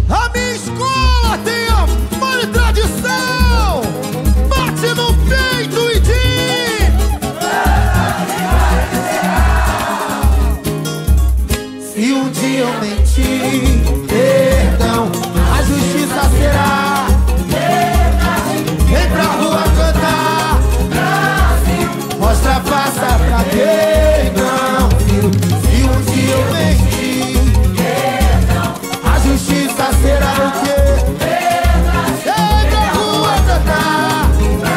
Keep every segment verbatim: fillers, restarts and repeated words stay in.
A minha escola tem amor e tradição. Bate no peito e diz: se um dia eu menti, perdão, a justiça será. Vem pra rua cantar, mostra a faça pra quem não viu. Se um dia eu menti, a justiça será o quê? Vem pra rua cantar,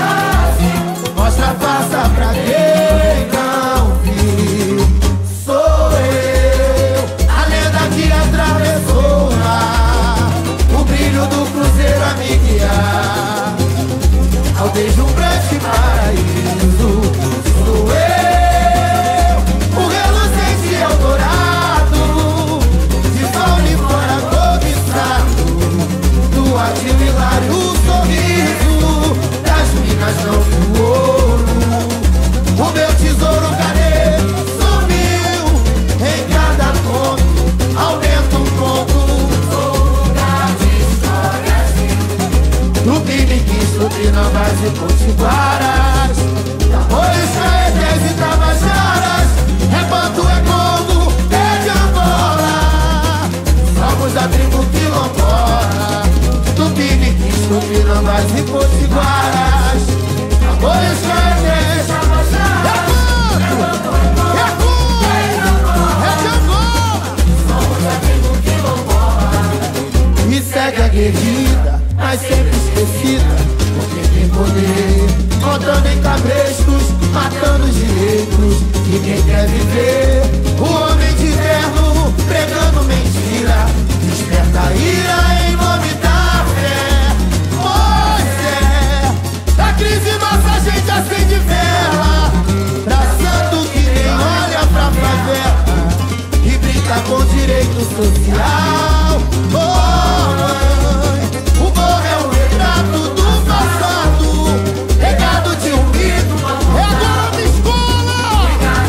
mostra a faça pra quem não viu. Sou eu, a lenda que atravessou o mar, o brilho do cruzeiro a me guiar ao deslumbrante paraíso. Sou eu, o reluzente Eldorado, de sol e fora cobiçado, do ativo hilário sorriso das minas não do ouro. O meu tesouro cadê? Sumiu em cada conto, aumenta um ponto. Sou lugar de histórias, do Piniquins, Tupinambás e Potiguaras, Tamoios, Caetés e Tabajaras, Rebanto é Congo, é de Angola. Somos da tribo quilombola, do Piniquins, Tupinambás e Potiguaras, Tamoios, Caetés, Rebanto é Congo, é de Angola. Somos da tribo quilombola. E segue a guerrida, mas sempre esquecida, porque tem poder, contando em cabrestos, matando os direitos. E quem quer viver, o homem de terno, pregando mentira, desperta a ira em nome da fé. Pois é, da crise nossa gente acende vela, pra santo que nem olha pra favela e brinca com direito social. Oh, mãe, o morro é o retrato do passado, legado de um mito, é agora minha escola.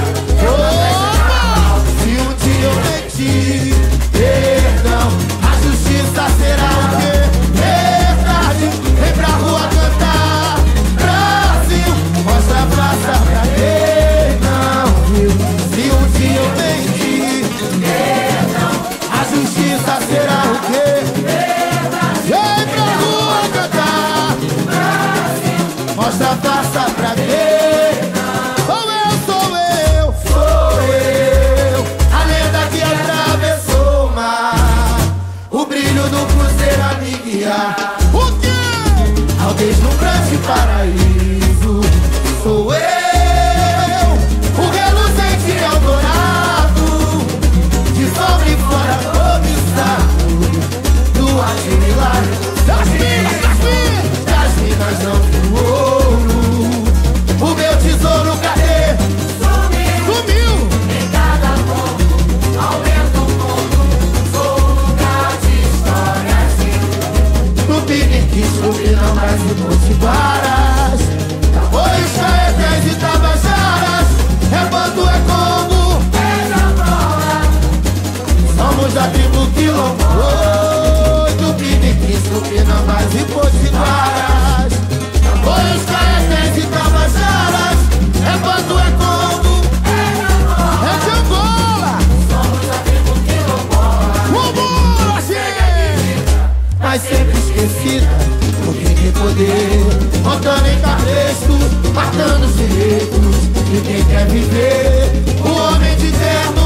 Opa! Se um dia eu menti, perdão, a justiça será o quê? Verdade, vem pra rua cantar. Brasil, mostra a praça pra quem não viu. Se um dia eu menti, perdão, a justiça será o quê? Vem pra rua cantar, mostra a taça pra quem. Sou eu, sou eu, sou eu, a lenda que atravessou o mar, o brilho do cruzeiro a me guiar. O quê? Ao deslumbrante paraíso. Sou eu, o reluzente Eldorado, de sol e fora cobiçado, do ativo hilário das minas, das minas, das minas não do ouro. O meu tesouro cadê? Sumiu, sumiu em cada ponto, aumenta um ponto. Sou lugar de histórias, do Piniquins, Tupinambás e Potiguaras, Tamoios, Caetés e Tabajaras, Rebanto é Congo, é de Angola. Somos da tribo quilombola, do Piniquins, Tupinambás e Potiguaras, Tamoios, Caetés e Tabajaras, Rebanto é Congo, é de Angola. Somos da tribo quilombola. Vambora, gente! Mas sempre esquecida, porque tem poder, contando em cabrestos, matando os direitos. E quem quer viver, o homem de terno,